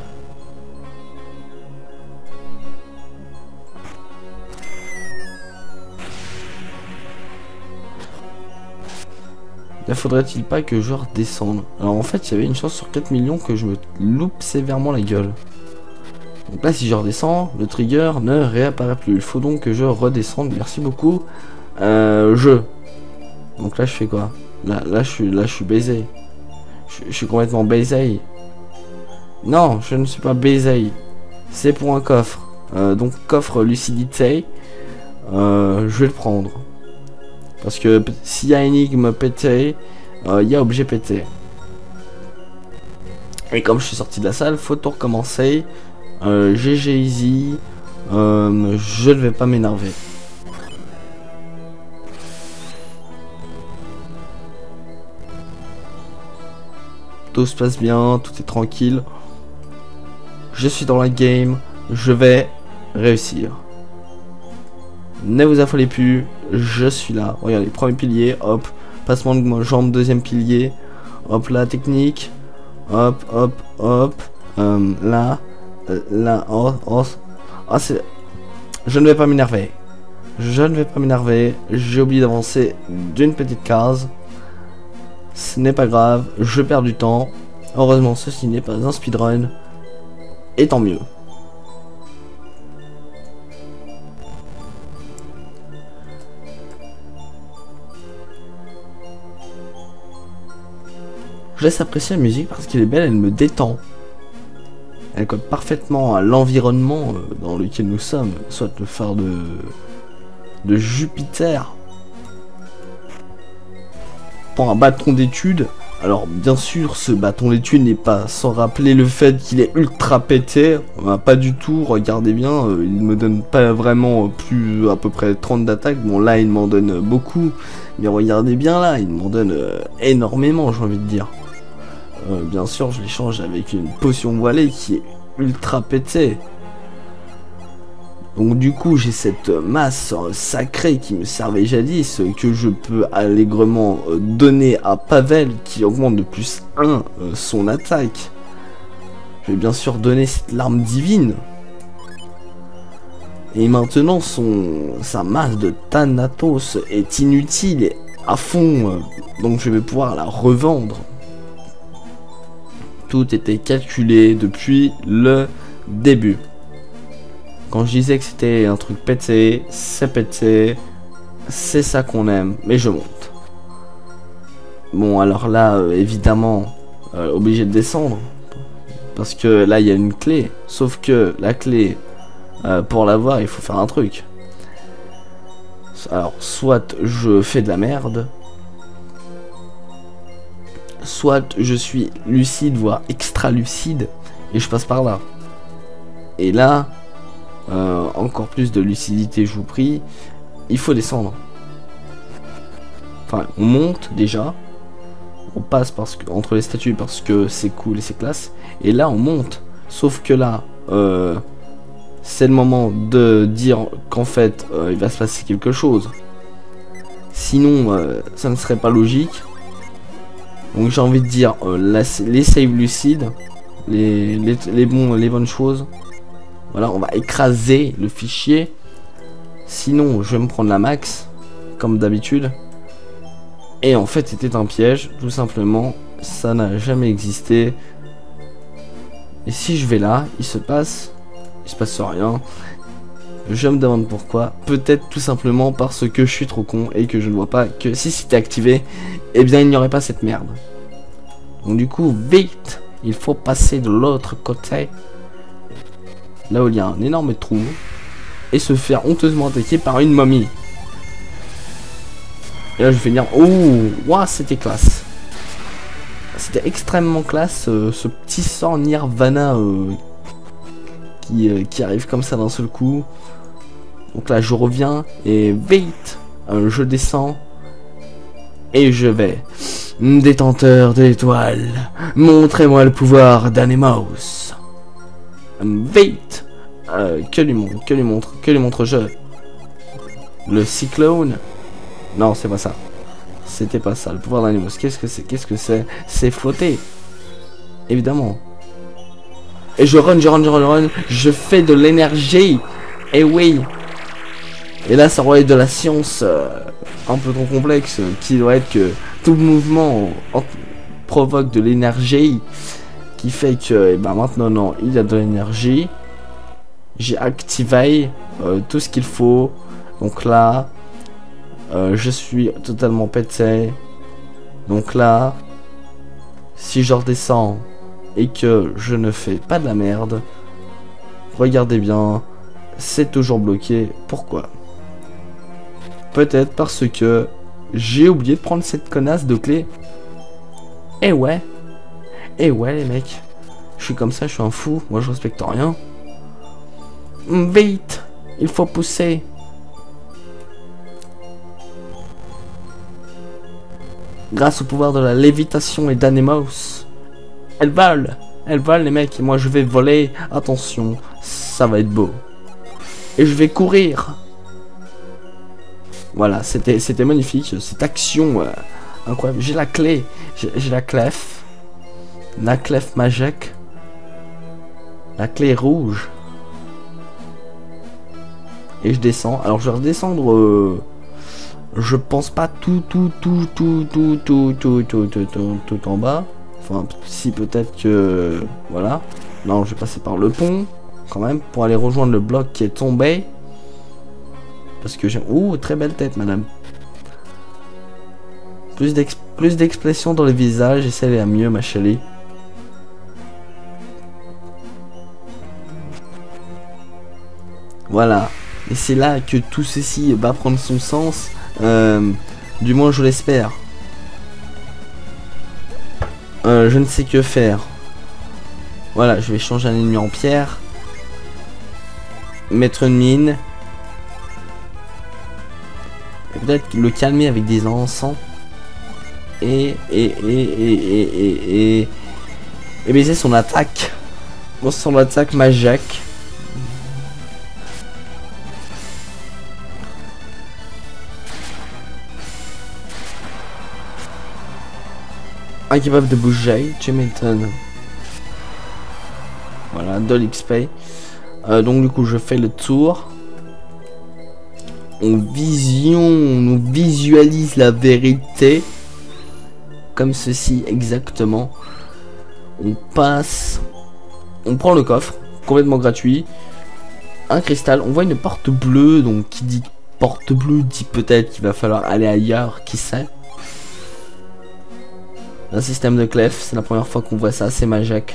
S1: Ne faudrait-il pas que je redescende? Alors en fait, il y avait une chance sur 4 millions que je me loupe sévèrement la gueule. Donc là, si je redescends, le trigger ne réapparaît plus. Il faut donc que je redescende. Merci beaucoup. Donc là, je fais quoi? Là, je suis baisé. Je suis complètement baisé. Non, je ne suis pas baisé. C'est pour un coffre. Donc coffre lucidité. Je vais le prendre. Parce que s'il y a énigme pété, il y a objet pété. Et comme je suis sorti de la salle, faut tout recommencer. GG easy. Je ne vais pas m'énerver. Tout se passe bien, tout est tranquille. Je suis dans la game. Je vais réussir. Ne vous affolez plus, je suis là. Regardez, premier pilier, hop, Passement de jambe, deuxième pilier. Hop là, technique. Hop, hop, hop. Là. Là. Oh, oh. Ah, c'est... Je ne vais pas m'énerver. Je ne vais pas m'énerver. J'ai oublié d'avancer d'une petite case. Ce n'est pas grave. Je perds du temps. Heureusement, ceci n'est pas un speedrun. Et tant mieux. Je laisse apprécier la musique parce qu'elle est belle, elle me détend. Elle colle parfaitement à l'environnement dans lequel nous sommes, soit le phare de Jupiter. Pour un bâton d'études, alors bien sûr ce bâton d'études n'est pas sans rappeler le fait qu'il est ultra pété, pas du tout, regardez bien, il me donne pas vraiment plus à peu près 30 d'attaque, bon là il m'en donne beaucoup, mais regardez bien là, il m'en donne énormément j'ai envie de dire. Bien sûr, je l'échange avec une potion voilée qui est ultra pétée. Donc du coup, j'ai cette masse sacrée qui me servait jadis, que je peux allègrement donner à Pavel, qui augmente de plus 1 son attaque. Je vais bien sûr donner cette larme divine. Et maintenant, sa masse de Thanatos est inutile et à fond, donc je vais pouvoir la revendre. Tout était calculé depuis le début. Quand je disais que c'était un truc pété, c'est pété. C'est ça qu'on aime, mais je monte. Bon, alors là, évidemment, obligé de descendre. Parce que là, il y a une clé. Sauf que la clé, pour l'avoir, il faut faire un truc. Alors, soit je fais de la merde. Soit je suis lucide, voire extra lucide, et je passe par là. Et là, encore plus de lucidité, je vous prie, il faut descendre. Enfin, on monte déjà, on passe entre les statues parce que c'est cool et c'est classe, et là on monte. Sauf que là, c'est le moment de dire qu'en fait, il va se passer quelque chose. Sinon, ça ne serait pas logique. Donc j'ai envie de dire les saves lucides, les bonnes choses. Voilà, on va écraser le fichier. Sinon, je vais me prendre la max, comme d'habitude. Et en fait, c'était un piège, tout simplement. Ça n'a jamais existé. Et si je vais là, il se passe rien. Je me demande pourquoi. Peut-être tout simplement parce que je suis trop con et que je ne vois pas que si c'était activé, eh bien il n'y aurait pas cette merde. Donc du coup, vite, il faut passer de l'autre côté. Là où il y a un énorme trou. Et se faire honteusement attaquer par une momie. Et là je vais dire, oh, wow, c'était classe. C'était extrêmement classe, ce petit sort Nirvana qui arrive comme ça d'un seul coup. Donc là je reviens et vite, je descends et je vais. Détenteur de l'étoile, montrez-moi le pouvoir d'Anemos. Vite, que lui montre-je? Le cyclone? Non, c'est pas ça. C'était pas ça. Le pouvoir d'Anemos. Qu'est-ce que c'est? Qu'est-ce que c'est? C'est flotter. Évidemment. Et je run. Je fais de l'énergie. Et oui. Et là, ça relève de la science un peu trop complexe, qui doit être que tout mouvement provoque de l'énergie, qui fait que, maintenant, non, il y a de l'énergie. J'ai activé tout ce qu'il faut. Donc là, je suis totalement pété. Donc là, si je redescends et que je ne fais pas de la merde, regardez bien, c'est toujours bloqué. Pourquoi? Peut-être parce que j'ai oublié de prendre cette connasse de clé. Eh ouais les mecs, je suis comme ça, je suis un fou, moi je respecte rien. Vite, il faut pousser. Grâce au pouvoir de la lévitation et d'Anemos, elles volent les mecs, et moi je vais voler. Attention, ça va être beau. Et je vais courir. Voilà, c'était magnifique, cette action Incroyable. J'ai la clé. J'ai la clef. La clef magique. La clé rouge. Et je descends. Alors je vais redescendre. Je pense pas tout en bas. Enfin, si peut-être que... Voilà. Non, je vais passer par le pont. Quand même. Pour aller rejoindre le bloc qui est tombé. Parce que j'ai... Ouh, très belle tête, madame. Plus d'expression dans le visage. Et celle est la mieux, ma chérie. Voilà. Et c'est là que tout ceci va prendre son sens. Du moins, je l'espère. Je ne sais que faire. Voilà, je vais changer un ennemi en pierre. Mettre une mine. Peut-être le calmer avec des encens. Et baiser son attaque. Bon, son attaque magique. Incapable de bouger, tu m'étonnes. Voilà, de l'XP. Donc du coup je fais le tour. On visualise la vérité. Comme ceci exactement. On passe. On prend le coffre, complètement gratuit. Un cristal, on voit une porte bleue. Donc qui dit porte bleue dit peut-être qu'il va falloir aller ailleurs, qui sait. Un système de clef, c'est la première fois qu'on voit ça, c'est magique.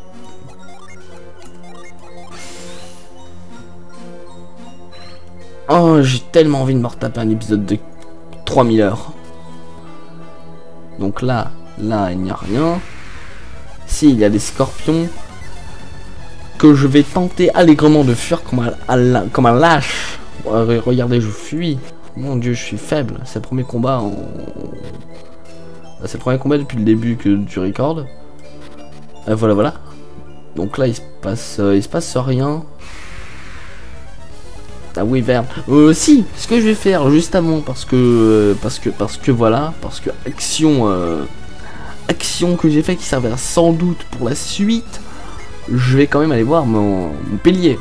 S1: Oh, j'ai tellement envie de me retaper un épisode de 3000 heures. Donc là, il n'y a rien. Si, il y a des scorpions que je vais tenter allègrement de fuir comme un lâche. Regardez, je fuis. Mon dieu, je suis faible. C'est le premier combat en... C'est le premier combat depuis le début que tu recordes. Voilà. Donc là, il se passe rien. Ah oui, vert. Si, ce que je vais faire juste avant, parce que action que j'ai fait qui servira sans doute pour la suite. Je vais quand même aller voir mon pilier.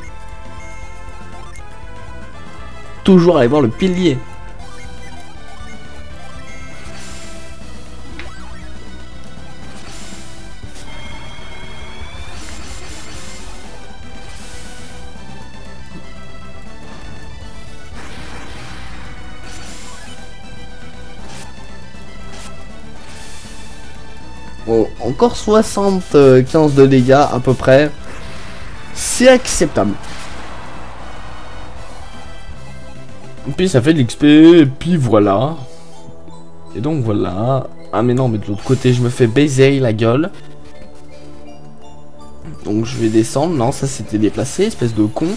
S1: Toujours aller voir le pilier. Bon, encore 75 de dégâts à peu près. C'est acceptable. Et puis ça fait de l'XP, et puis voilà. Et donc voilà. Ah mais non, mais de l'autre côté je me fais baiser la gueule. Donc je vais descendre. Non, ça c'était déplacé, espèce de con.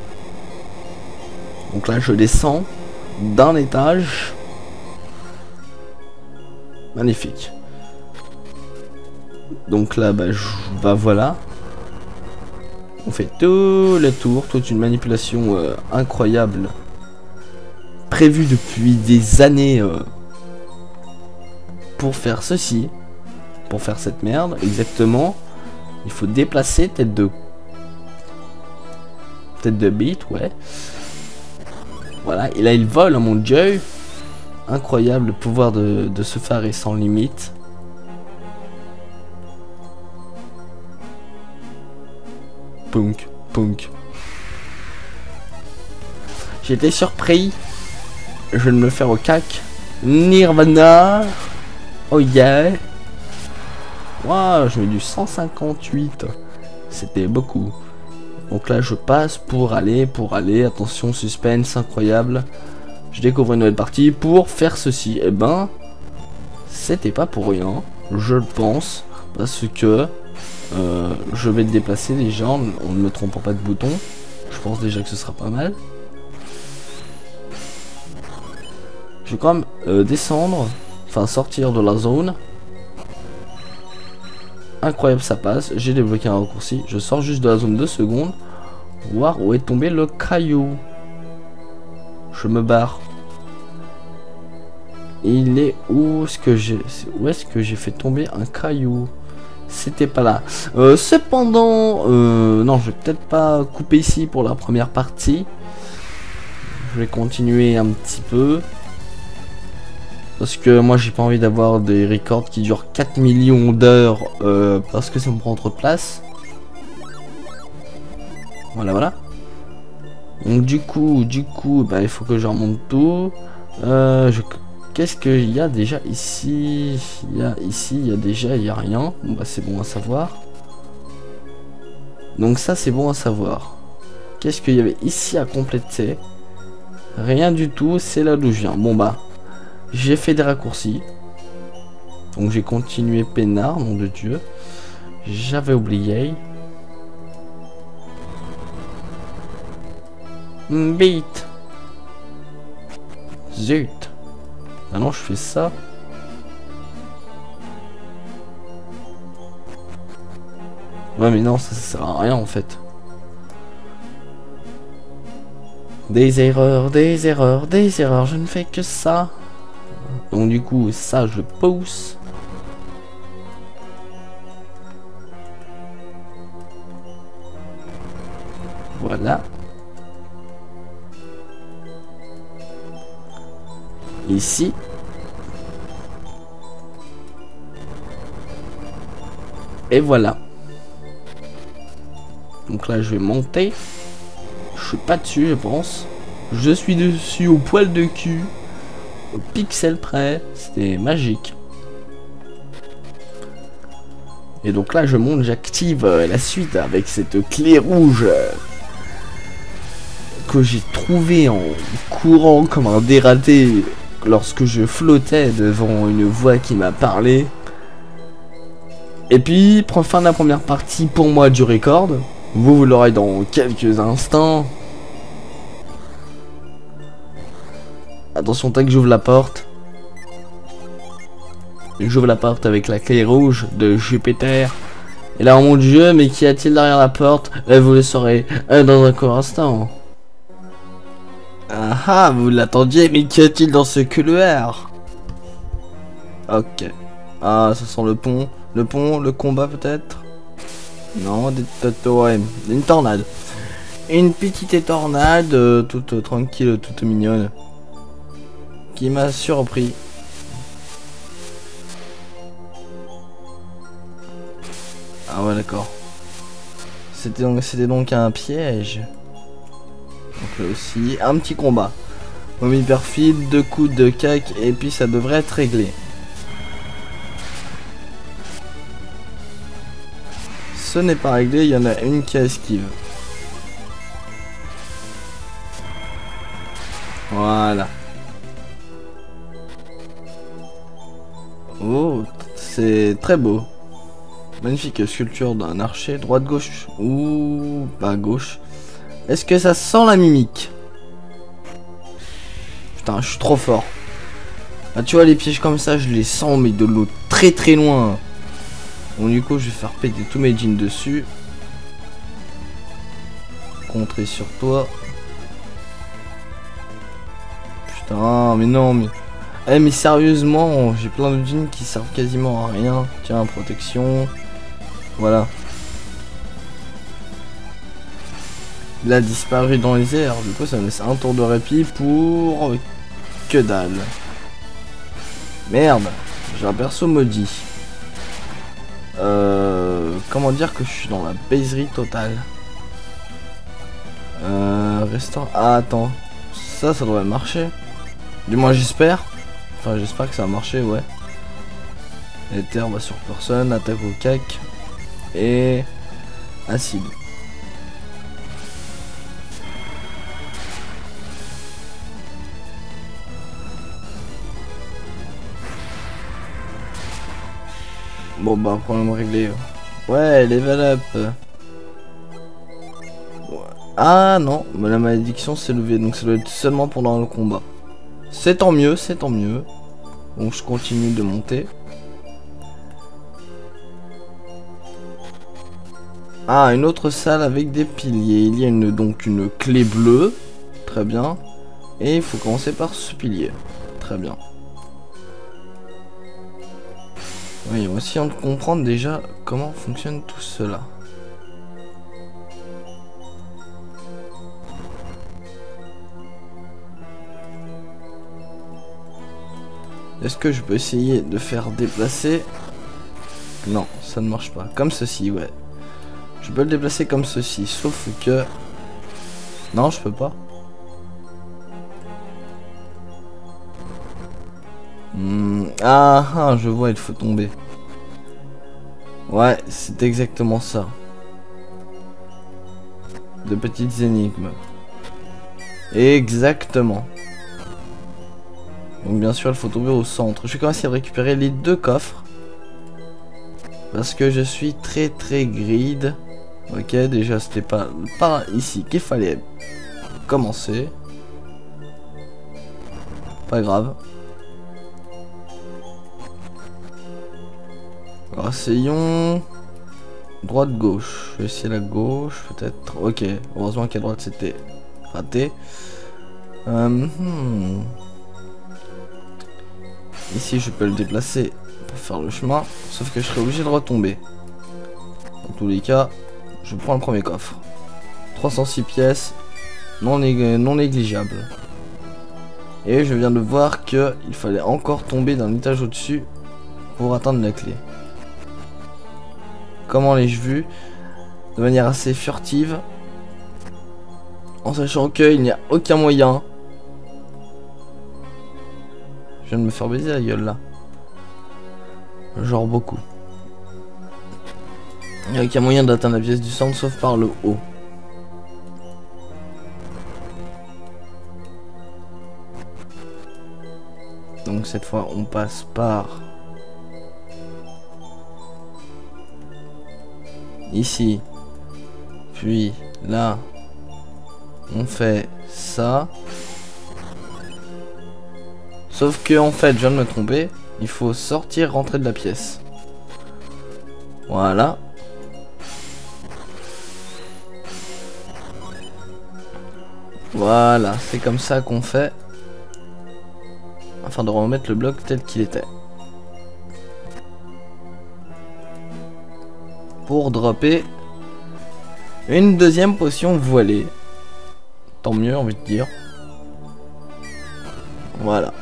S1: Donc là je descends d'un étage. Magnifique. Donc là, voilà. On fait tout le tour, toute une manipulation incroyable. Prévue depuis des années pour faire ceci. Pour faire cette merde, exactement. Il faut déplacer tête de bite, ouais. Voilà, et là il vole, mon dieu. Incroyable le pouvoir de ce phare est sans limite. Punk. J'ai été surpris. Je vais me faire au cac. Nirvana. Oh yeah. Waouh, je mets du 158. C'était beaucoup. Donc là, je passe pour aller. Attention, suspense incroyable. Je découvre une nouvelle partie pour faire ceci. Eh ben, c'était pas pour rien, je le pense, parce que je vais le déplacer déjà en ne me trompant pas de bouton. Je pense déjà que ce sera pas mal. Je vais quand même descendre, enfin sortir de la zone. Incroyable, ça passe. J'ai débloqué un raccourci. Je sors juste de la zone 2 secondes. Voir où est tombé le caillou. Je me barre. Il est où est-ce que j'ai fait tomber un caillou? C'était pas là. Cependant, non, je vais peut-être pas couper ici pour la première partie. Je vais continuer un petit peu. Parce que moi j'ai pas envie d'avoir des records qui durent 4 millions d'heures parce que ça me prend trop de place. Voilà. Donc du coup, bah, il faut que je remonte tout. Qu'est-ce qu'il y a déjà ici? Il y a rien. Bon, bah, c'est bon à savoir. Donc ça c'est bon à savoir. Qu'est-ce qu'il y avait ici à compléter? Rien du tout, c'est là d'où je viens. Bon bah, j'ai fait des raccourcis. Donc j'ai continué peinard, nom de Dieu. J'avais oublié. Beat. Zut. Maintenant je fais ça. Ouais mais non, ça sert à rien en fait. Des erreurs, je ne fais que ça. Donc du coup, ça je pousse. Voilà. Ici. Et voilà. Donc là, je vais monter. Je suis pas dessus, je pense. Je suis dessus au poil de cul. Au pixel près. C'était magique. Et donc là, je monte, j'active la suite avec cette clé rouge que j'ai trouvée en courant comme un dératé lorsque je flottais devant une voix qui m'a parlé. Et puis, fin de la première partie pour moi du record. Vous l'aurez dans quelques instants. Attention, tant que j'ouvre la porte. J'ouvre la porte avec la clé rouge de Jupiter. Et là, oh mon Dieu, mais qu'y a-t-il derrière la porte? Vous le saurez dans un court instant. Ah ah, vous l'attendiez, mais qu'y a-t-il dans ce couloir? Ok. Ah, ça sent le pont. Le pont, le combat peut-être? Non, ouais, une tornade. Une petite tornade, toute tranquille, toute mignonne. Qui m'a surpris. Ah ouais, d'accord. C'était donc un piège. Donc là aussi, un petit combat. Momie perfide, 2 coups de cac, et puis ça devrait être réglé. Ce n'est pas réglé, il y en a une qui esquive. Voilà. Oh, c'est très beau. Magnifique sculpture d'un archer, droite-gauche ou pas gauche. Est-ce que ça sent la mimique? Putain, je suis trop fort. Ah, tu vois, les pièges comme ça, je les sens, mais de l'eau très très loin. Bon, du coup, je vais faire péter tous mes jeans dessus. Contrer sur toi. Putain, mais non, mais... Eh, mais sérieusement, j'ai plein de jeans qui servent quasiment à rien. Tiens, protection. Voilà. Il a disparu dans les airs. Du coup, ça me laisse un tour de répit pour... que dalle. Merde. J'ai un perso maudit. Comment dire que je suis dans la baiserie totale. Restant... Ah, attends. Ça devrait marcher. Du moins, j'espère. Enfin, j'espère que ça va marcher, ouais. Éther va sur personne, attaque au cac. Et... acide. Bon bah, problème réglé. Ouais, level up. Ouais. Ah non, mais la malédiction s'est levée, donc ça doit être seulement pendant le combat. C'est tant mieux, c'est tant mieux. Donc je continue de monter. Ah, une autre salle avec des piliers. Il y a donc une clé bleue. Très bien. Et il faut commencer par ce pilier. Très bien. Oui, essayons de comprendre déjà comment fonctionne tout cela. Est-ce que je peux essayer de faire déplacer? Non, ça ne marche pas. Comme ceci, ouais. Je peux le déplacer comme ceci, sauf que... Non, je peux pas. Ah, je vois, il faut tomber. Ouais, c'est exactement ça. De petites énigmes. Exactement. Donc bien sûr, il faut tomber au centre. Je vais commencer à récupérer les 2 coffres. Parce que je suis très greed. Ok, déjà c'était pas par ici qu'il fallait commencer. Pas grave. Alors, essayons... Droite, gauche. Je vais essayer la gauche, peut-être. Ok, heureusement qu'à droite c'était raté. Ici je peux le déplacer pour faire le chemin. Sauf que je serai obligé de retomber. Dans tous les cas, je prends le premier coffre. 306 pièces. Non négligeable. Et je viens de voir que il fallait encore tomber d'un étage au-dessus pour atteindre la clé. Comment l'ai-je vu? De manière assez furtive. En sachant qu'il n'y a aucun moyen. Je viens de me faire baiser la gueule là. Genre beaucoup. Il n'y a aucun moyen d'atteindre la pièce du centre sauf par le haut. Donc cette fois on passe par... Ici. Puis là. On fait ça. Sauf que en fait je viens de me tromper. Il faut sortir, rentrer de la pièce. Voilà. Voilà, c'est comme ça qu'on fait. Afin de remettre le bloc tel qu'il était. Pour dropper une deuxième potion voilée. Tant mieux, envie de dire. Voilà.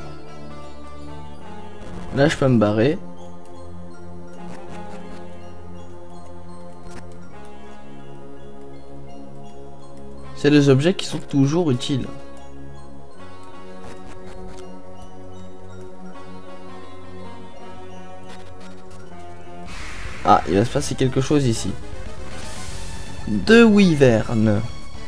S1: Là, je peux me barrer. C'est des objets qui sont toujours utiles. Ah, il va se passer quelque chose ici. 2 wyverns.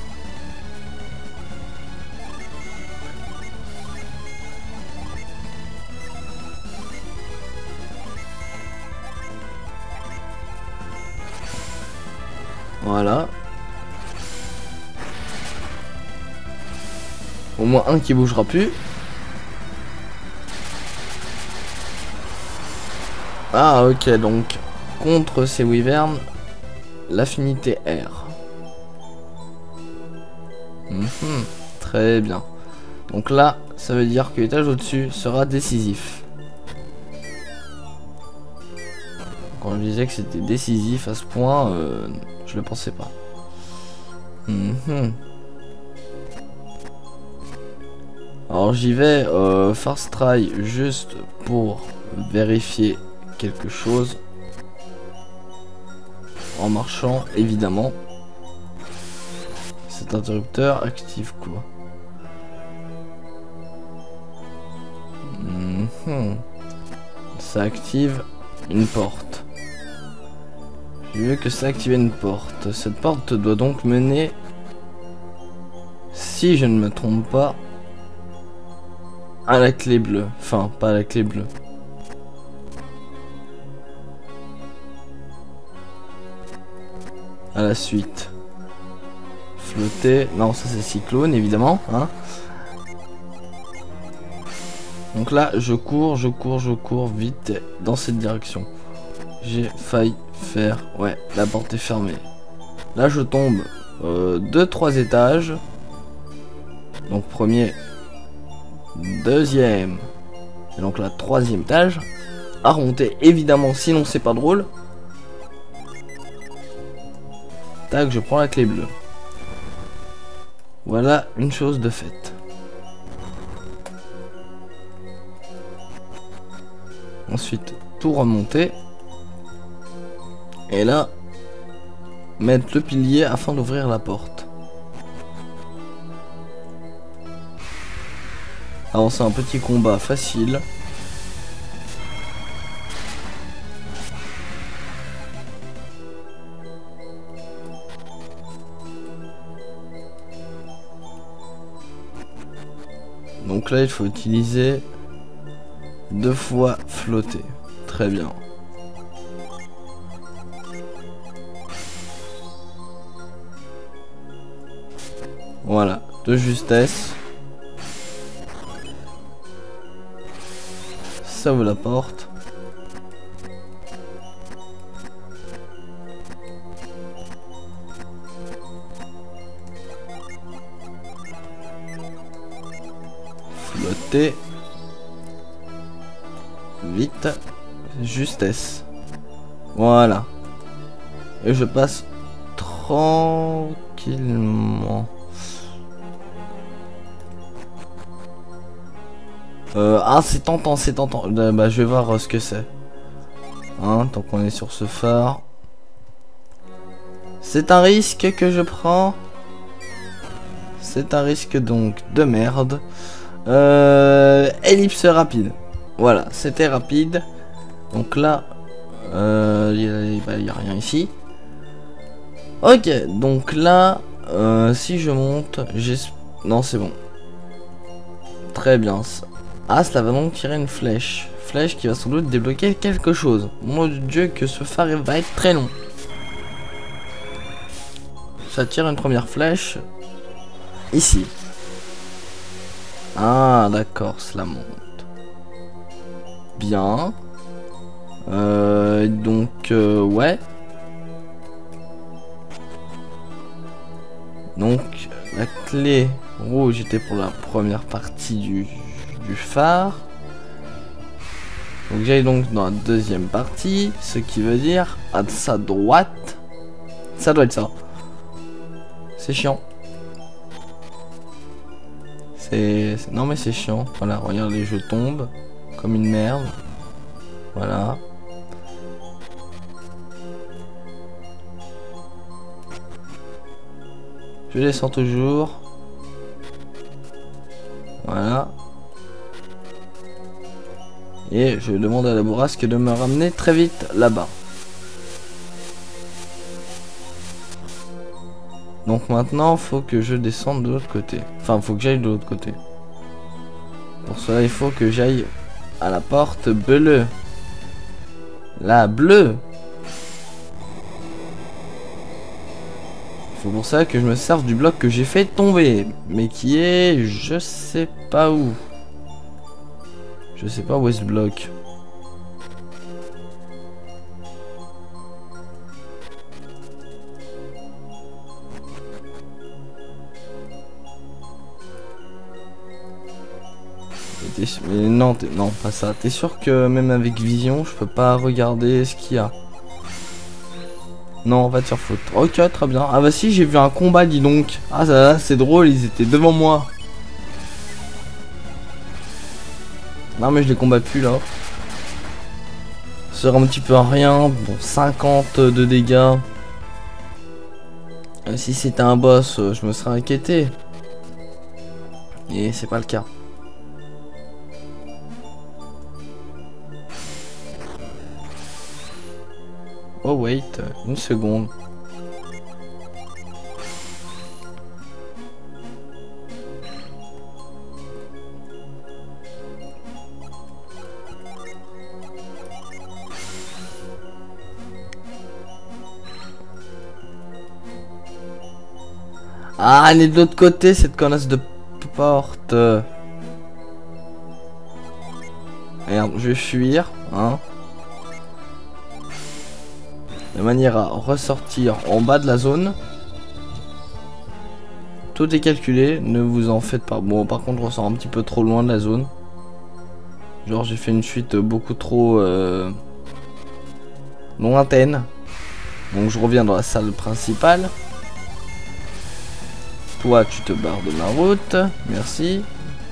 S1: Voilà. Au moins un qui bougera plus. Ah ok, donc contre ces wyverns, l'affinité R. Très bien. Donc là, ça veut dire que l'étage au-dessus sera décisif. Quand je disais que c'était décisif à ce point, je le pensais pas. Alors j'y vais first try juste pour vérifier quelque chose. En marchant, évidemment. Cet interrupteur active quoi? Ça active une porte. J'ai vu que ça activait une porte. Cette porte doit donc mener, si je ne me trompe pas, à la clé bleue. Enfin, pas à la clé bleue. À la suite. Flotter. Non, ça c'est cyclone, évidemment. Hein. Donc là, je cours vite dans cette direction. J'ai failli faire... Ouais, la porte est fermée. Là, je tombe 2-3 étages. Donc premier, deuxième, et donc là, troisième étage. à remonter, évidemment, sinon c'est pas drôle. Tac, je prends la clé bleue. Voilà une chose de faite. Ensuite, tout remonter. Et là, mettre le pilier afin d'ouvrir la porte. Alors c'est un petit combat facile. Donc là il faut utiliser 2 fois flotter. Très bien. Voilà, de justesse. Ça ouvre la porte. Flotter. Vite. Justesse. Voilà. Et je passe tranquillement. Ah, c'est tentant, c'est tentant. Bah, je vais voir ce que c'est. Hein, tant qu'on est sur ce phare. C'est un risque que je prends. C'est un risque donc de merde. Ellipse rapide. Voilà, c'était rapide. Donc là, il y a rien ici. Ok, donc là, si je monte, non, c'est bon. Très bien. Ah, cela va donc tirer une flèche. Flèche qui va sans doute débloquer quelque chose. Mon dieu, que ce phare va être très long. Ça tire une première flèche. Ici. Ah, d'accord, cela monte. Bien. Donc, ouais. Donc, la clé rouge était pour la première partie du phare. Donc j'aille donc dans la deuxième partie, ce qui veut dire à sa droite. Ça doit être ça. C'est chiant. Non mais c'est chiant. Voilà, regardez, je tombe comme une merde. Voilà. Je descends toujours. Voilà. Et je demande à la bourrasque de me ramener très vite là-bas. Donc maintenant, faut que je descende de l'autre côté. Enfin, faut que j'aille de l'autre côté. Pour cela, il faut que j'aille à la porte bleue. La bleue. C'est pour ça que je me serve du bloc que j'ai fait tomber. Mais qui est... je sais pas où. Je sais pas où est ce bloc. Mais non, non, pas ça. T'es sûr que même avec vision, je peux pas regarder ce qu'il y a? Non, on va te faire faute. Ok, très bien. Ah bah si, j'ai vu un combat, dis donc. Ah ça, c'est drôle, ils étaient devant moi. Non mais je les combats plus là. Ça sert un petit peu à rien. Bon, 50 de dégâts. Si c'était un boss, je me serais inquiété. Et c'est pas le cas. Oh wait, une seconde. Ah, elle est de l'autre côté, cette connasse de porte. Merde, je vais fuir, hein. De manière à ressortir en bas de la zone. Tout est calculé, ne vous en faites pas. Bon, par contre, on sort un petit peu trop loin de la zone. Genre j'ai fait une suite beaucoup trop lointaine. Donc je reviens dans la salle principale. Toi tu te barres de ma route. Merci.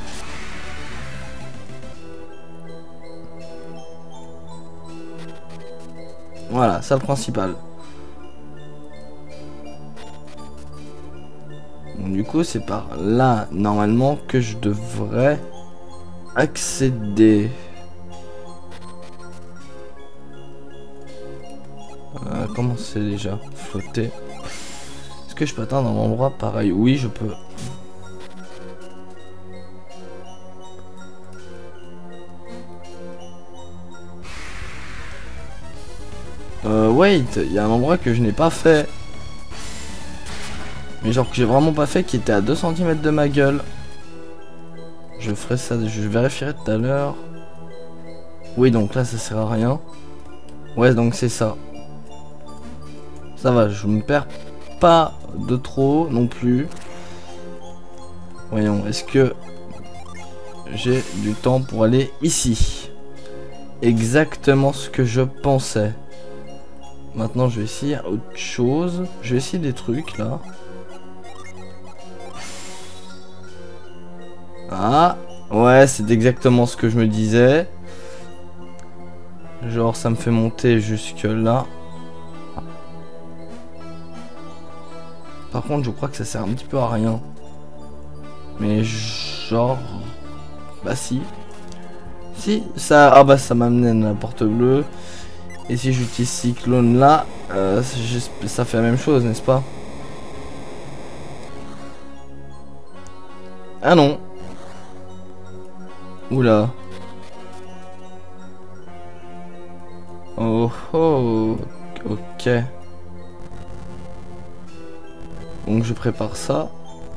S1: Voilà, salle principale. Donc, du coup c'est par là normalement que je devrais accéder. Comment c'est déjà flotter? Est-ce que je peux atteindre un endroit pareil? Oui, je peux. Wait, il y a un endroit que je n'ai pas fait. Mais genre que j'ai vraiment pas fait, qui était à 2 cm de ma gueule. Je ferai ça, je vérifierai tout à l'heure. Oui, donc là ça sert à rien. Ouais, donc c'est ça. Ça va, je me perds pas de trop non plus. Voyons, est-ce que j'ai du temps pour aller ici? Exactement ce que je pensais. Maintenant je vais essayer autre chose. Je vais essayer des trucs là. Ah, ouais, c'est exactement ce que je me disais. Genre ça me fait monter jusque là. Par contre je crois que ça sert un petit peu à rien. Mais genre... Bah si. Si, ça... Ah bah ça m'amène à la porte bleue. Et si j'utilise Cyclone là, ça fait la même chose, n'est-ce pas? Ah non. Oula. Oh oh. Ok. Donc je prépare ça.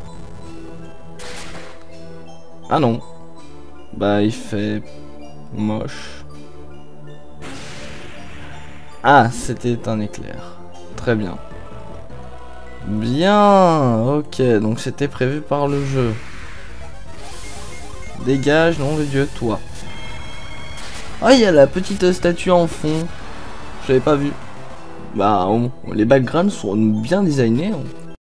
S1: Ah non. Bah il fait moche. Ah, c'était un éclair. Très bien. Bien. Ok, donc c'était prévu par le jeu. Dégage, nom de Dieu, toi. Ah, il y a la petite statue en fond. Je l'avais pas vu. Bah, les backgrounds sont bien designés.